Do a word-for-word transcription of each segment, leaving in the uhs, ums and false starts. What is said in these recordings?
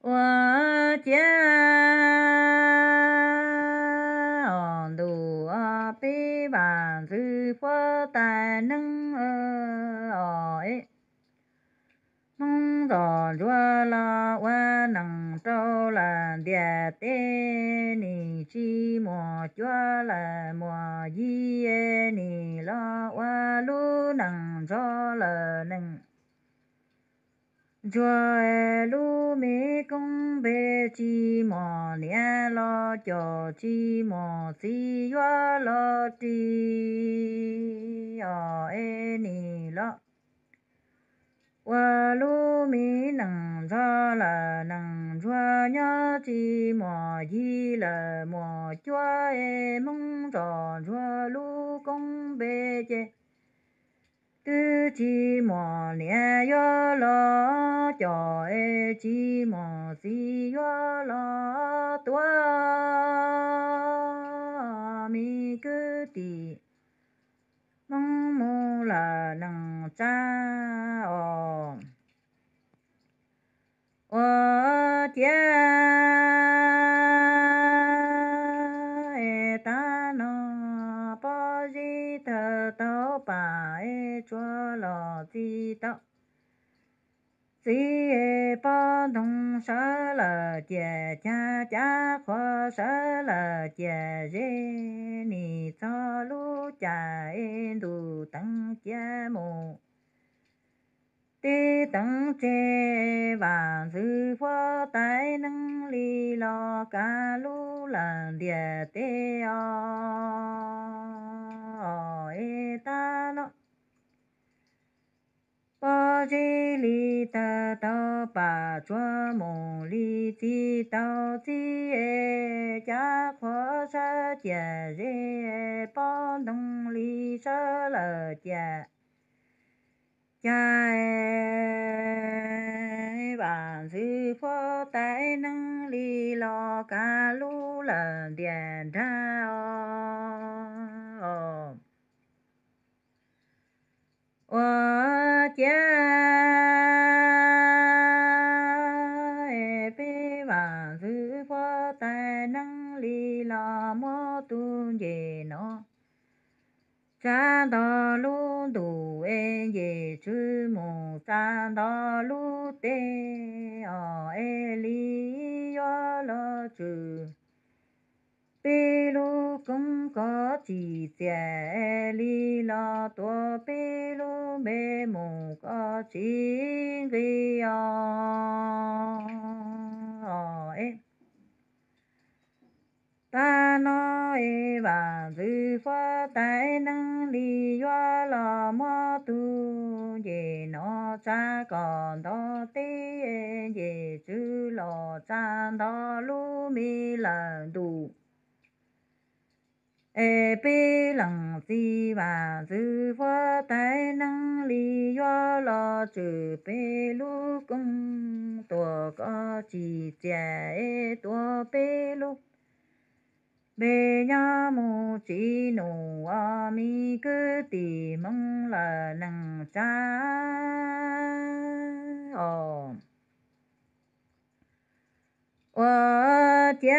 我家on đủ bi bàn dư phơ tài nâng ơi mong giòn chúa la qua nằng trâu là địa tê ni chi mò chúa là mò di ni la qua lu nằng cho là nằng chúa lu mi công bê chi mò nia lo cho chi mò si chúa lo chi ở ni lo wa lu mi nằng cho là nằng chúa nhớ chi mò di là mò chúa e mong trò chúa lu công bê chê tư chi mò nia yo lo cho e chi mò si yo lo tua mi cứ tì mong mô là nằng cha ồ我家诶大那把日头头把诶做了知道，只诶把东杀了姐家家伙杀了姐姐，你走路家印度等节目。Tê tấn chê vàng dư phó tài nâng li lo ca lu lần địa tê o e ta lo bò chê li ta tao bà chua mù li chi tao chi e cha khó sa chè rê bò nông li sa lờ chè cha ơi bạn dư phó tài năng li lo ca lu lần điện ra ô我家诶被万事佛tài năng li lo mô tu ye no cha đo lu đủ e ye chư mù cha đo lu tê o e li yo lo chư bê lu cũng có chỉ trẻ li lo tua bê lu bê mù có chỉ ghi o e ta nói và dư phó tài năng li yo lo mô tu ye nó cha còn đó tê ye chư lo cha đó lu mi lần đủ e bê lăng si và dư phó tài năng li yo lo chư bê lu cung tua có chỉ trẻ tua bê lu bê nhá mù chỉ nụ a mi cứ tì mong là nằng cha ồ我家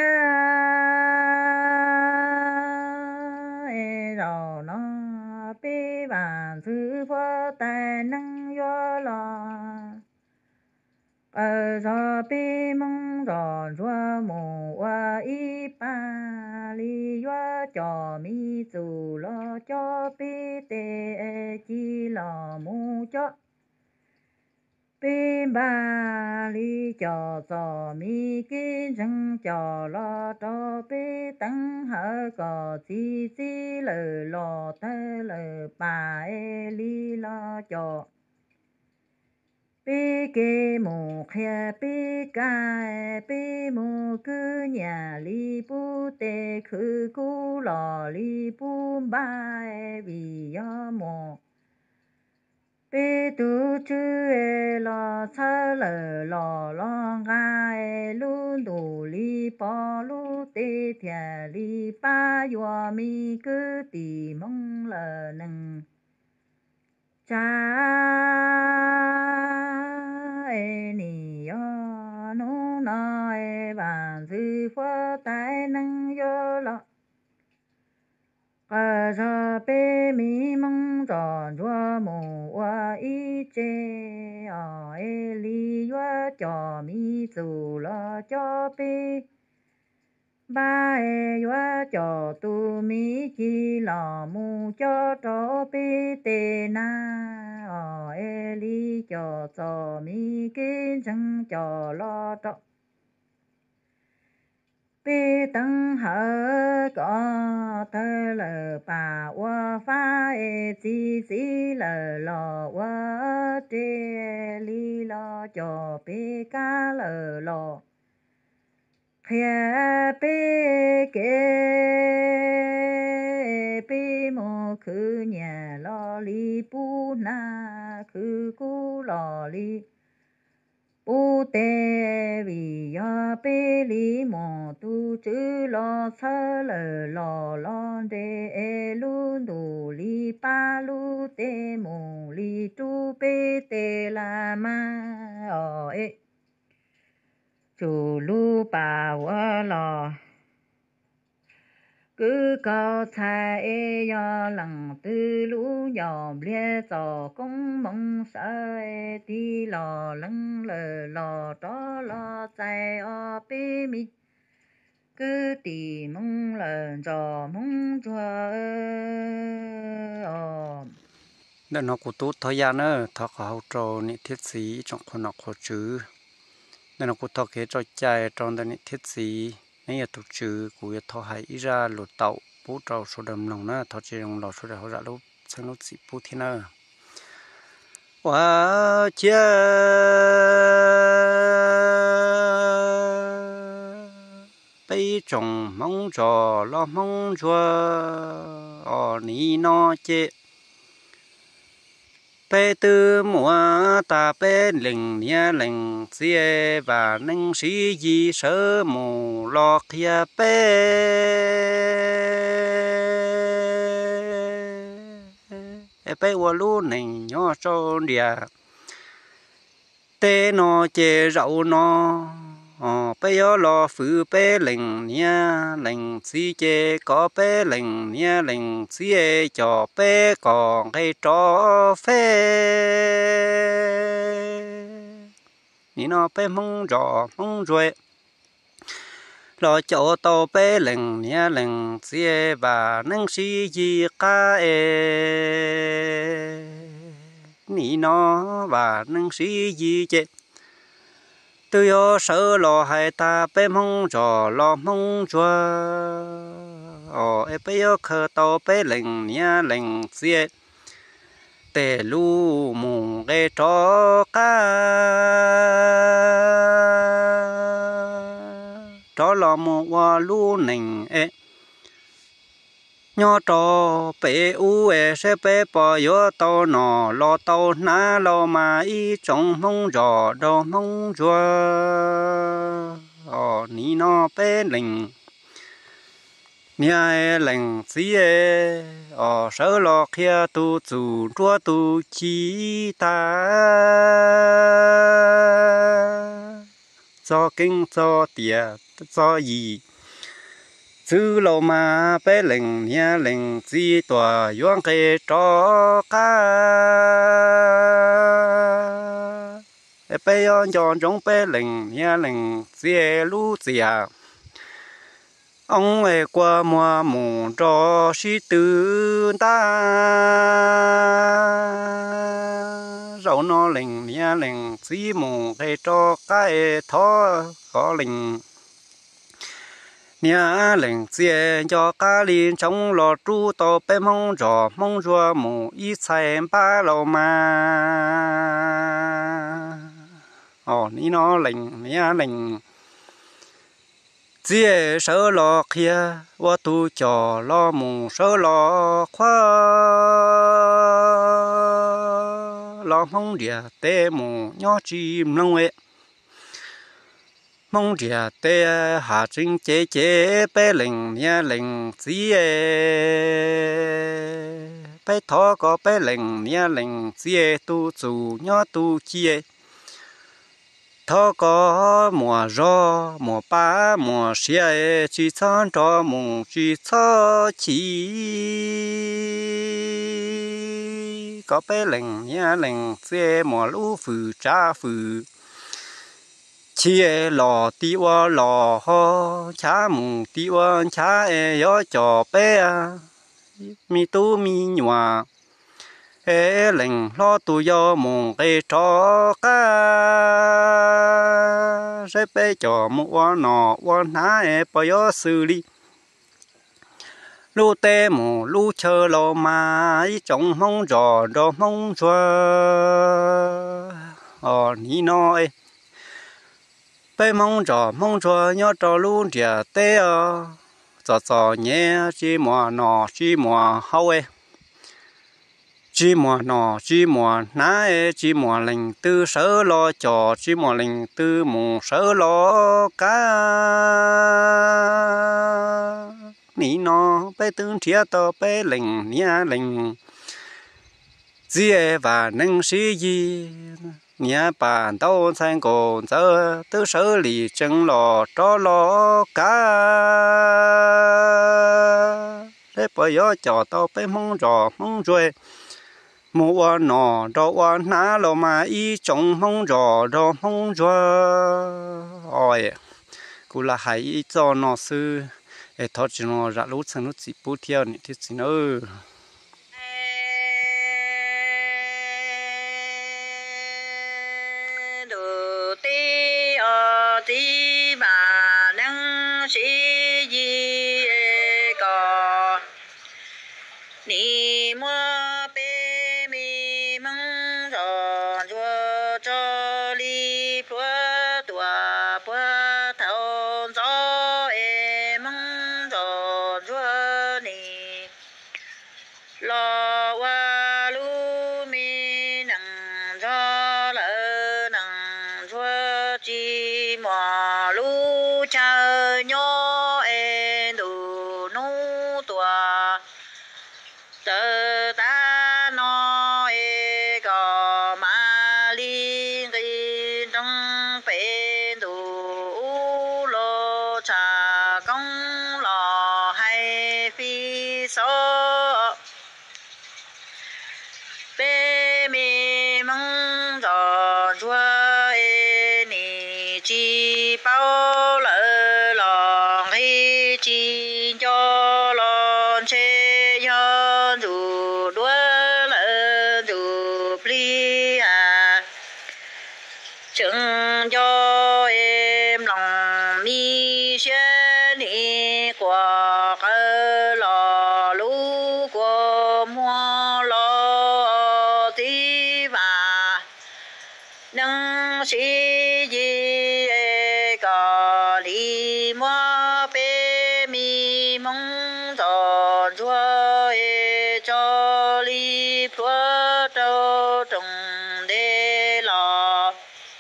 诶绕那北万事佛tài năng yo lo ở cho bi mong rõ chúa mù wa y ba li yo cho mi zu lo cho bi tê chi lo mu cho bi ba li cho cho mi kinh răng cho lo cho bi tăng hở có chi chi lờ lo tơ lờ ba e li lo cho bê kê mù khe bê ca bê mù cứ nhà li bu tê khứ cú lò li bu ba vì yo mù bê tu chư lo sa lờ lò lo ga lu đủ li bò lu tê thia li ba yo mi cứ tì mong lờ nâng cha e ni yo no na quan sư phó tài năng yo lo cả ra bê mi mong tròn chúa mù wa y chê ở ê li yo cho mi dù lo cho bê ba ê yo cho tu mi chi lo mu cho cho bê tê na ở ê li cho cho mi kinh chân cho lo cho bê tăng hở có thơ lờ bà wa pha ê chi chi lờ lò wa tê li lo cho bê ca lờ lò khía bê kê bê mô khứ nhà lo li bu na khứ cu lò li bố tê vì ya bê li mô tu chữ lo sơ lờ lò lon đê ê lu nụ li ba lu tê mô li tu bê tê la ma o ê chủ lu bà wa lò cứ cao thái ê ya lăng tư lũ nhòm lia giò công mong sợ ê đi lò lăng lờ lò đó lò chạy o bê mi cứ đi mong lờ giò mong chua ơ nên nó cũng tốt thời gian nữa thọ hậu trò nị thiết sĩ trong con học khó chữ nên nó cũng thọ cái trò chạy trong đây nị thiết sĩ nên là thuộc chữ của thọ hay ra lột tàu bố trâu số đầm lòng nữa thọ chỉ lòng lò số đầm họ ra lúc sang lúc sĩ bố thiên nữa wow chia bây trồng mong trò lo mong chua ở ní nó chế bé tư mùa ta bé lình nia lình xie và nâng sĩ gì sơ mù lo kia bé bé qua lú nình nhỏ cho địa tê nó chê rậu nó ờ bé yo lo phứ bé lình nia lình xi chê có bé lình nia lình xi cho bé còn cái trò phê ni nó bé mong rò mong rồi lo cho tàu bé lình nia lình xi và nâng xi gì cả e ni nó và nâng xi gì chê tôi yo sợ lo hai ta bé mong trò lo mong chua ờ bé yo khờ tàu bé lình nia lình xie tê lu mùng cái trò cá trò lo mùng qua lu nình ê nhỏ trò bé u ê sẽ bé bỏ yo tàu nọ lo tàu na lo mà y trong mong trò đồ mong chua ờ ní nó bé lình nia lình xí ê ờ sợ lo kia tu chủ chúa tu chi ta cho kinh cho tiệt cho gì chữ lâu mà bé lình nia lình xí tòa yuan cái trò cá bé yon chọn trong bé lình nia lình xí lú xìa ông ấy qua mùa mù cho sĩ tử ta rau nó lình nia lình xí mù cái cho cái thó có lình nia lình xìa cho cá linh trong lò tru to bé mong trò mong rùa mù ít xài ba lâu mà ồ ní nó lình nia lình chia sơ lo kia wa tu cho lo mù sơ lo khoa lo mong địa tê mù nhỏ chim nông ấy mong địa tê hà trinh chế chế bé lình nha lình gì bé thọ có bé lình nha lình gì tu chủ nhỏ tu chia thọ có mùa gió mùa ba mùa xia chỉ chọn cho mùng chỉ cho chỉ có bé lệnh nhá lệnh xe mùa lũ phừ cha phừ chia lò tiêu lò ho cha mùng tiêu cha e yo cho bé mi tu mi nhòa ê lệnh lo tu yo mùng cây cho cá sẽ bé cho một con nọ con há e bao yo xử lý lu tê mù lu chờ lo mà ý trong mong trò trò mong cho ờ ní nó ấy bé mong trò mong cho nhớ trò lu trẻ tê ờ trò trò nhẹ chỉ mùa nọ chỉ mùa hậu ấy chỉ mùa nọ chỉ mùa ná ấy chỉ mùa lành tư sở lo trò chỉ mùa lành tư mù sở lo cá ní nó bé tương chia to bé lành nia lành dễ và nâng sĩ gì nia bàn tao sang cổ giờ tư sở lì chân lò cho lò cá bé bây giờ cho tao bé mong trò mong rồi mua nọ cho ná lo mà ý trong mong trò cho mong rồi ôi cú là hãy cho nó sư ê thôi chỉ nó ra lút sang nó chỉ bút theo này thì chỉ nó đồ tê ở tê bà nâng sĩ gì có ni mua bê mi mong giò chua cho li phua tua phua thâu gió em mong giò chua ni lo qua lu mi nằng cho lỡ nằng chua chi mò lu chờ nhó em đủ nu tua tơ ta nó e có mà li cái trong bể đủ lô trà công lò hay phi số bể mi mong giò chua e ni chi bao lỡ lòng hay chi cho lon chê yo dù đua lỡ dù pli à chừng cho em lòng mi xe ni qua cơ lò lú qua mua lò tí và nâng sĩ gì có đi mua bê mi mong giò chua cho li phua trâu trồng đê lò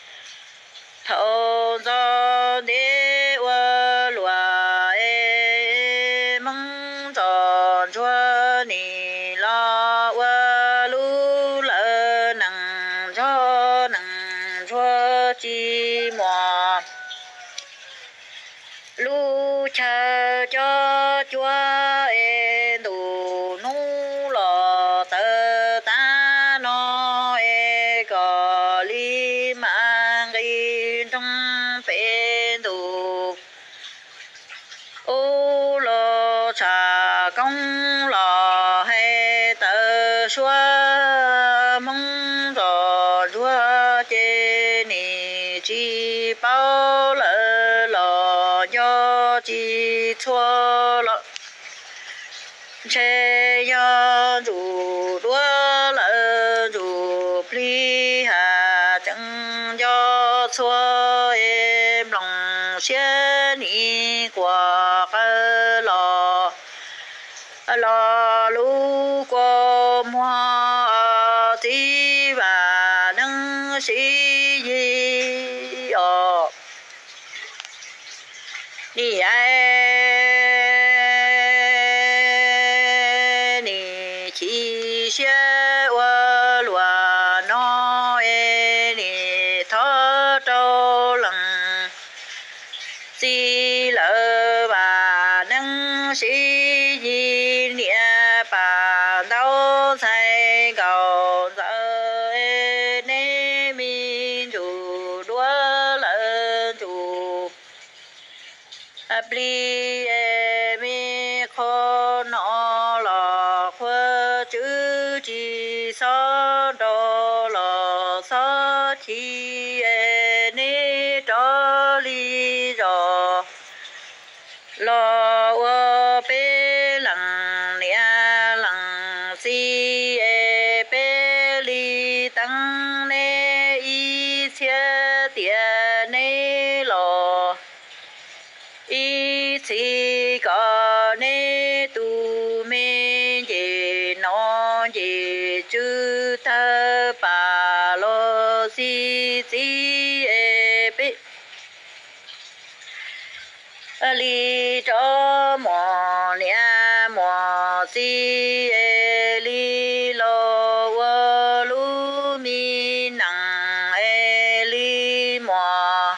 thâu gió đê ua lùa ê mong giò chua ni lo ua lu lỡ nằng cho nằng chua chi mò lu chờ cho chúa e đủ nu lò tơ ta nó e có li mang đi trong bể đủ ô lò trà công lò hay tơ xua mong giò chúa chê ni chi bao lỡ lò do chi chua lọ chê yo dù đua lỡ dù pli hà chẳng do chua em lòng xe ni qua cơ lò lò lu qua mua tí và nâng sĩ gì ở đi ai ni chi xe qua lùa nó e ni thọ trâu lằng si lỡ bà nâng sĩ di nghĩa bà đâu thay cầu giờ nê min chủ đua lỡ chủ abli mi khó nó lọ khơ chữ chỉ so đồ lọ so chi nê cho li rõ lo ơ bê lằng nia lằng si ê bê li tăng nê y chia tia nê lo y chi có nê tu mê ye nó ye chư thơ bà lo si si ê bê li cho mò nia mò si e li lo wo lu mi nang e li mò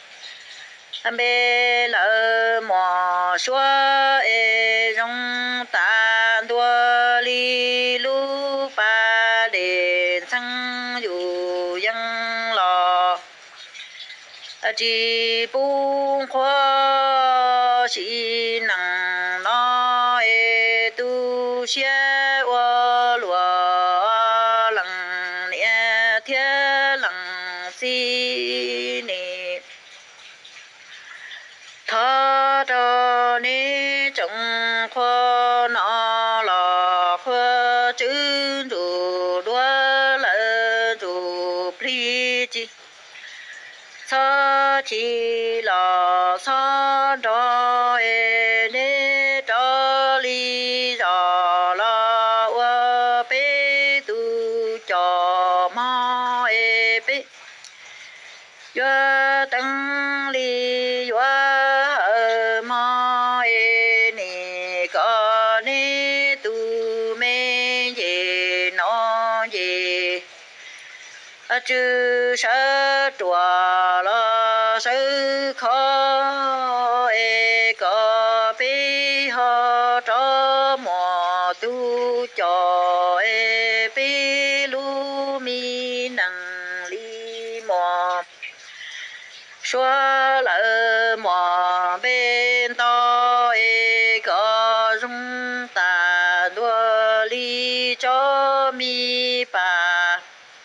bê lỡ mò xóa e rong ta đua li lu ba đền sang dù dân lò chỉ buông khoa chỉ năng nó e tu xe wa lúa lằng nè thiên lằng si nè thọ cho nè trồng khoa nó lò khoa chữ dù đua lỡ dù pli chi sa chi la sa do e ne do li ra la wa pe tu cho ma e pe yo tăng li yo ma e ne ka ne tu me ye no ye chư sa chùa la sư khó e có bi ho cho mò tu cho e bi lu mi năng li mò xóa lỡ mò bên to e có rung ta đua li cho mi bà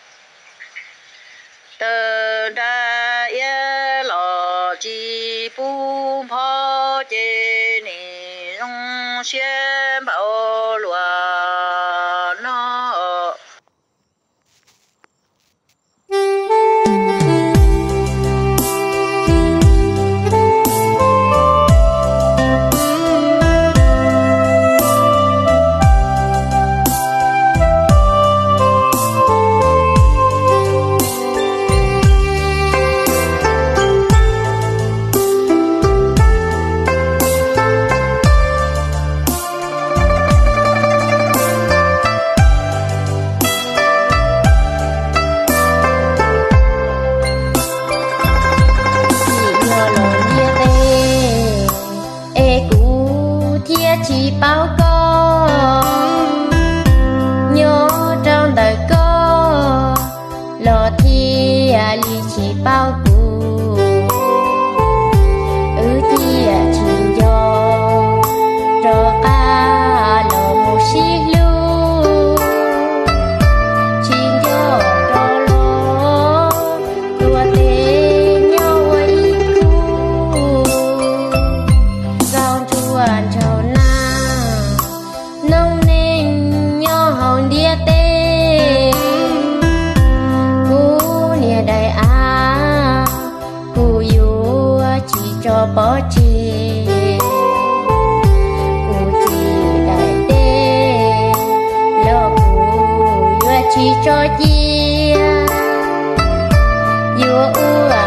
tờ đa ye lo chi bu po che ni rong xian bao lúa nó chỉ bao con nhớ trong đời con lo thi li chỉ bao cụ ư thi chỉ do cho ca lo một xí lu chỉ do cho lo tua tê nhau ấy cu dòng chuan cho nông nên nhỏ hồng địa tê cú nia đại á cú yêu chỉ cho bỏ chi cú chỉ đại tê lo cú yêu chỉ cho chia yêu u